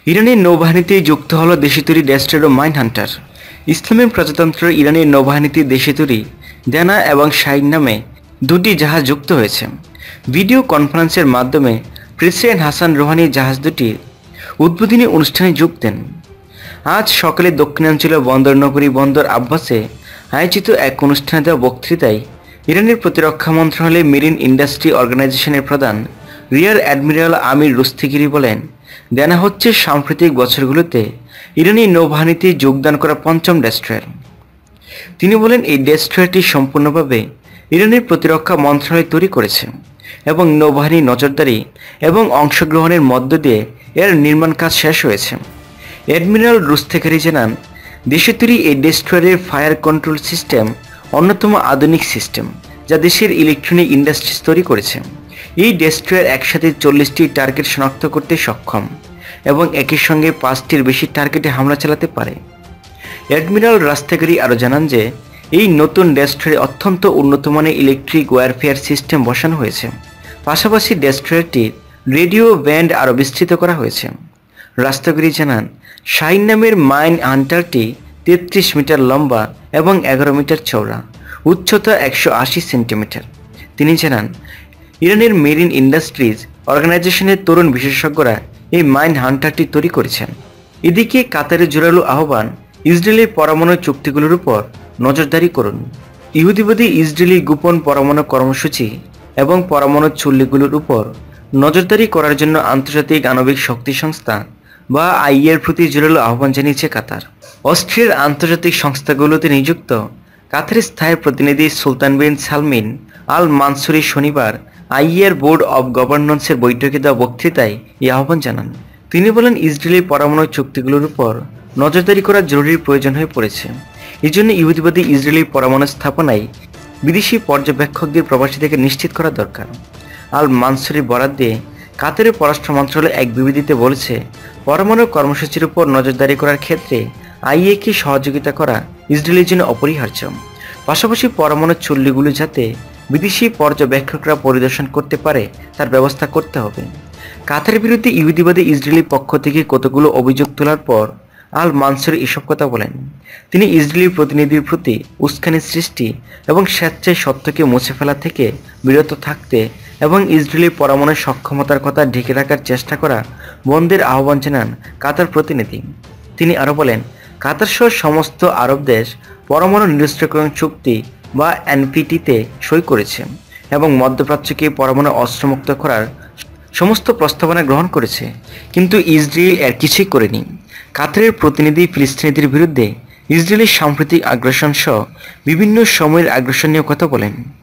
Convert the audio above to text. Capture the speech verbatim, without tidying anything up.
ইরানের নৌবাহিনীতে যুক্ত হল দেশে তৈরি ডেস্ট্রয়ার ও মাইন হান্টার। ইসলামী প্রজাতন্ত্র ইরানের নৌবাহিনীতে দেশে তৈরি দেনা এবং শাইন নামে দুটি জাহাজ যুক্ত হয়েছে। ভিডিও কনফারেন্সের মাধ্যমে প্রেসিডেন্ট হাসান রুহানি জাহাজ দুটির উদ্বোধনী অনুষ্ঠানে যোগ দেন। আজ সকালে দক্ষিণাঞ্চলীয় বন্দর নগরী বন্দর আব্বাসে আয়োজিত এক অনুষ্ঠানে দেওয়া বক্তৃতায় ইরানের প্রতিরক্ষা মন্ত্রণালয়ের মেরিন ইন্ডাস্ট্রি অর্গানাইজেশনের প্রধান রিয়ার অ্যাডমিরাল আমির রুস্তিগিরি বলেন, দেনা হচ্ছে সাম্প্রতিক বছরগুলোতে ইরানি নৌবাহিনীতে যোগদান করা পঞ্চম ডেস্ট্রয়ার। তিনি বলেন, এই ডেস্ট্রয়ারটি সম্পূর্ণভাবে ইরানের প্রতিরক্ষা মন্ত্রণালয় তৈরি করেছে এবং নৌবাহিনীর নজরদারি এবং অংশগ্রহণের মধ্য দিয়ে এর নির্মাণ কাজ শেষ হয়েছে। অ্যাডমিরাল রুস্তিগিরি জানান, দেশে তৈরি এই ডেস্ট্রয়ারের ফায়ার কন্ট্রোল সিস্টেম অন্যতম আধুনিক সিস্টেম যা দেশের ইলেকট্রনিক ইন্ডাস্ট্রিজ তৈরি করেছে। এই ডেস্ট্রয়ার একসাথে চল্লিশটি টার্গেট শনাক্ত করতে সক্ষম এবং একই সঙ্গে পাঁচটির বেশি টার্গেটে হামলা চালাতে পারে। অ্যাডমিরাল রুস্তিগিরি আরও জানান যে এই নতুন ডেস্ট্রয়ারে অত্যন্ত উন্নত মানের ইলেকট্রিক ওয়ারফেয়ার সিস্টেম বসানো হয়েছে। পাশাপাশি ডেস্ট্রয়ারটির রেডিও ব্যান্ড আরও বিস্তৃত করা হয়েছে। রুস্তিগিরি জানান, শাইন নামের মাইন হান্টারটি তেত্রিশ মিটার লম্বা এবং এগারো মিটার চওড়া, উচ্চতা একশো আশি সেন্টিমিটার। তিনি জানান, ইরানের মেরিন ইন্ডাস্ট্রিজ অর্গানাইজেশনের তরুণ বিশেষজ্ঞরা এই মাইন হান্টারটি তৈরি করেছেন। এদিকে কাতারের জোরালো আহ্বান, ইসরায়েলের পরমাণু চুক্তিগুলোর উপর নজরদারি করুন। ইহুদিবাদী ইসরায়েলি গোপন পরমাণু কর্মসূচি এবং পরমাণু চুল্লিগুলোর উপর নজরদারি করার জন্য আন্তর্জাতিক আণবিক শক্তি সংস্থা বা আইইএর প্রতি জোরালো আহ্বান জানিয়েছে কাতার। অস্ট্রিয়ার আন্তর্জাতিক সংস্থাগুলোতে নিযুক্ত কাতারের স্থায়ী প্রতিনিধি সুলতান বিন সালমিন আল মানসুরি শনিবার আইইএর বোর্ড অব গভর্নন্সের বৈঠকে দেওয়া বক্তৃতায় এই আহ্বান জানান। তিনি বলেন, ইসরায়েলি পরমাণু চুক্তিগুলোর উপর নজরদারি করা জরুরি প্রয়োজন হয়ে পড়েছে। এই জন্য ইহুদিবাদী ইসরায়েলি পরমাণু স্থাপনায় বিদেশি পর্যবেক্ষকদের প্রবাসী থেকে নিশ্চিত করা দরকার। আল মানসুরি বরাত দিয়ে কাতারের পররাষ্ট্র মন্ত্রণালয় এক বিবৃতিতে বলেছে, পরমাণু কর্মসূচির উপর নজরদারি করার ক্ষেত্রে আইইএকে সহযোগিতা করা ইসরায়েলের জন্য অপরিহার্য। পাশাপাশি পরমাণু চুল্লিগুলো যাতে বিদেশি পর্যবেক্ষকরা পরিদর্শন করতে পারে তার ব্যবস্থা করতে হবে। কাতারের বিরুদ্ধে ইহুদিবাদী ইসরায়েলি পক্ষ থেকে কতগুলো অভিযোগ তোলার পর আল মানসুরি এসব কথা বলেন। তিনি ইসরায়েলি প্রতিনিধির প্রতি উস্কানি সৃষ্টি এবং স্বেচ্ছায় সত্যকে মুছে ফেলা থেকে বিরত থাকতে এবং ইসরায়েলি পরমাণু সক্ষমতার কথা ঢেকে রাখার চেষ্টা করা বন্ধের আহ্বান জানান কাতার প্রতিনিধি। তিনি আরও বলেন, কাতার সহ সমস্ত আরব দেশ পরমাণু নিরস্ত্রীকরণ চুক্তি বা এনপিটিতে সই করেছে এবং মধ্যপ্রাচ্যকে পরমাণু অস্ত্রমুক্ত করার সমস্ত প্রস্তাবনা গ্রহণ করেছে, কিন্তু ইসরায়েল এর কিছুই করেনি। কাতারের প্রতিনিধি ফিলিস্তিনিদের বিরুদ্ধে ইসরায়েলের সাম্প্রতিক আগ্রাসন সহ বিভিন্ন সময়ের আগ্রাসন নিয়ে কথা বলেন।